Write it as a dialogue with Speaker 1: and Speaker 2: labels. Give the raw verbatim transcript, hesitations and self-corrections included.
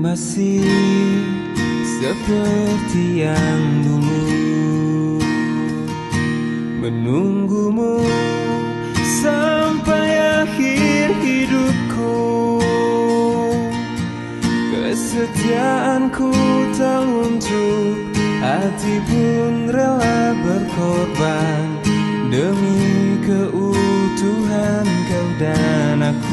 Speaker 1: masih seperti yang dulu, menunggumu sampai akhir hidupku. Kesetiaanku tak luntur, hati pun rela berkorban demi keutuhan kau dan aku.